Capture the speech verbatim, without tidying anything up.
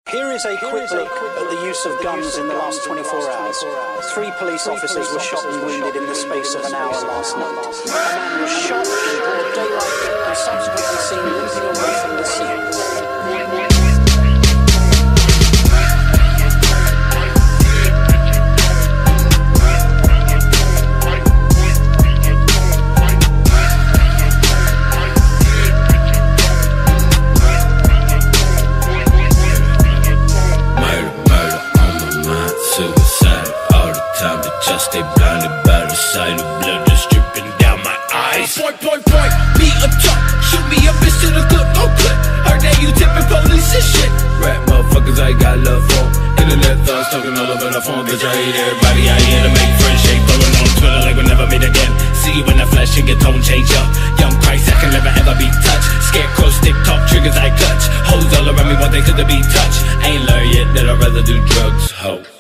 Here is a quick look at the use of guns in the last twenty-four hours. Three police officers were shot and wounded in the space of an hour last night. A man was shot in broad daylight and subsequently seen limping away from the scene. Just stay blinded by the sight of blood that's dripping down my eyes. Point, point, point, me a talk, shoot me a bitch to the clip, no clip. Heard that you tipping police and shit. Rap motherfuckers, I got love for. Internet thugs talking all over the phone, bitch, I hate everybody. I here to make friends, shake, throwing on Twitter like we'll never meet again. See you in the flesh and your tone change up. Young Christ, I can never ever be touched. Scarecrow, stick talk, triggers I clutch. Hoes all around me want they could be touched. Ain't learned yet that I'd rather do drugs, ho.